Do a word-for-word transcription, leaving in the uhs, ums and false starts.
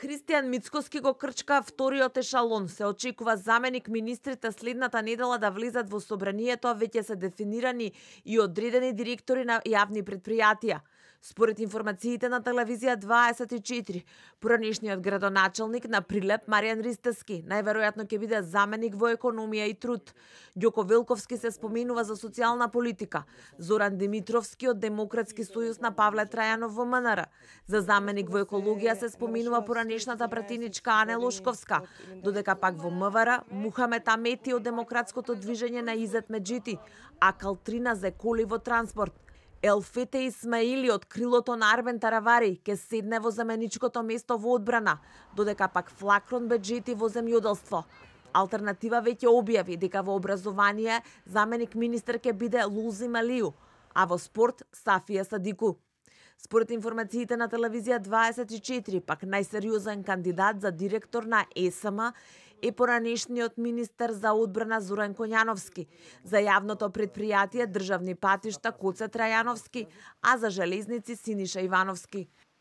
Христијан Мицкоски го крчка вториот ешалон. Се очекува заменик министрите следната недела да влизат во собранието, а веќе се дефинирани и одредени директори на јавни предпријатија. Според информациите на телевизија дваесет и четири, поранешниот градоначалник на Прилеп Маријан Ристевски најверојатно ќе биде заменик во економија и труд. Ѓоко Велковски се споменува за социјална политика, Зоран Димитровски од Демократски сојуз на Павле Трајанов во МНР. За заменик во екологија се споменува поранешната пратеничка Ане Лошковска, додека пак во МВР Мухамет Амети од Демократското движење на Изет Меджити, а Калтрина Зеколи во транспорт. Елфете Исмаили од крилото на Арбен Таравари ке седне во заменичкото место во одбрана, додека пак Флакрон Беджети во земјоделство. Алтернатива веќе објави дека во образование заменик министер ке биде Лулзи Малију, а во спорт Сафија Садику. Според информациите на телевизија дваесет и четири, пак најсериозен кандидат за директор на ЕСМ е поранешниот министер за одбрана Зоран Коњановски, за јавното предпријатие Државни патишта Коце Трајановски, а за железници Синиша Ивановски.